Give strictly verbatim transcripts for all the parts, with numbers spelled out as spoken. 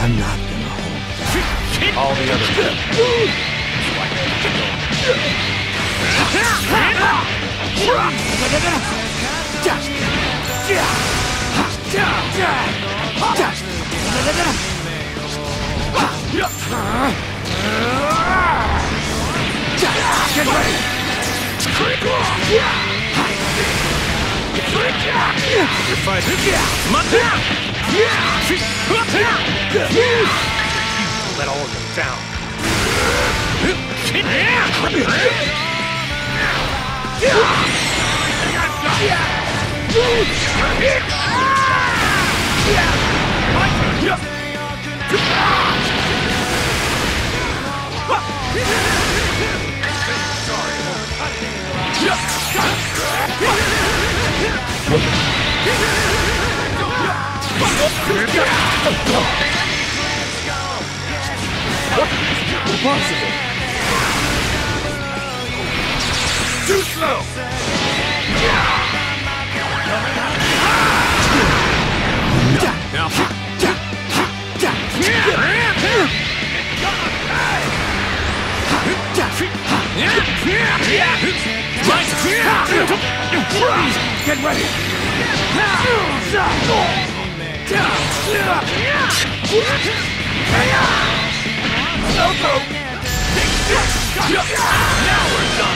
I'm not gonna hold back. All the others. Get ready! You're fighting. Let all of them down. Impossible! Too slow! Now. Get ready! Goku! Now we're done!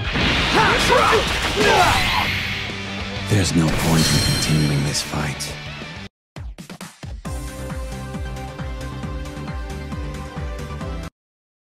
There's no point in continuing this fight.